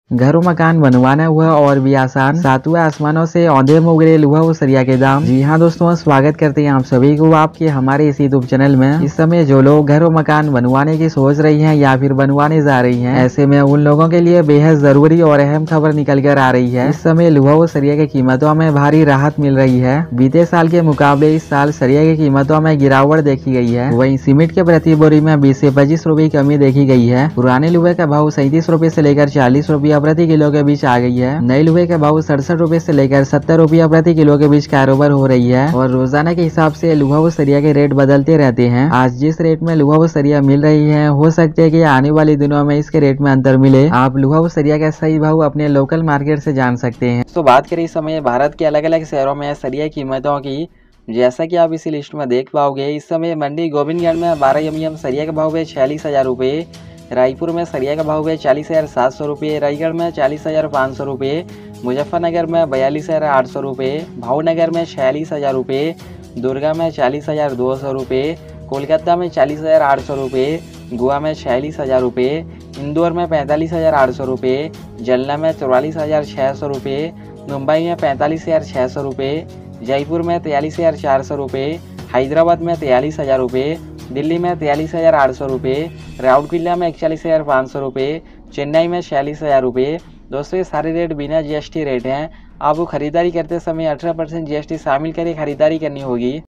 घरों मकान बनवाना हुआ और भी आसान, सातवें आसमानों से औंधे में उगरे लुहा वो सरिया के दाम। जी हाँ दोस्तों, स्वागत करते हैं आप सभी को आपके हमारे इस यूट्यूब चैनल में। इस समय जो लोग घरों मकान बनवाने की सोच रही हैं या फिर बनवाने जा रही हैं, ऐसे में उन लोगों के लिए बेहद जरूरी और अहम खबर निकल कर आ रही है। इस समय लुहा वो सरिया की कीमतों में भारी राहत मिल रही है। बीते साल के मुकाबले इस साल सरिया की कीमतों में गिरावट देखी गई है। वहीं सीमेंट के प्रति बोरी में 20 से 25 रुपए की कमी देखी गई है। पुराने लुहे का भाव 37 रुपए से लेकर 40 रुपया प्रति किलो के बीच आ गई है। नए लुहे का भाव 67 रुपए से लेकर 70 रुपया प्रति किलो के बीच कारोबार हो रही है। और रोजाना के हिसाब से लुहा व सरिया के रेट बदलते रहते हैं। आज जिस रेट में लुहा व सरिया मिल रही है, हो सकते है कि आने वाले दिनों में इसके रेट में अंतर मिले। आप लुहा व सरिया का सही भाव अपने लोकल मार्केट से जान सकते हैं। तो बात करें इस समय भारत के अलग अलग शहरों में सरिया कीमतों की, जैसा कि आप इसी लिस्ट में देख पाओगे। इस समय मंडी गोविंदगढ़ में 12 एमएम सरिया का भाव है 46,000 रुपये। रायपुर में सरिया का भाव है 40,700 रुपये। रायगढ़ में 40,500 रुपये। मुजफ्फरनगर में 42,800 रुपये। भावनगर में 46,000 रुपये। दुर्गा में 40,200 रुपये। कोलकाता में 40,800 रुपये। गोवा में 46,000 रुपये। इंदौर में 45,800 रुपये। जलना में 44,600 रुपये। मुंबई में 45,600 रुपये। जयपुर में 43,400 रुपये। हैदराबाद में 43,000 रुपये। दिल्ली में 43,800 रुपये। राउरकेला में 41,500 रुपये। चेन्नई में 46,000 रुपये। दोस्तों ये सारे रेट बिना जीएसटी रेट हैं। आपको खरीदारी करते समय 18% जीएसटी शामिल करके खरीदारी करनी होगी।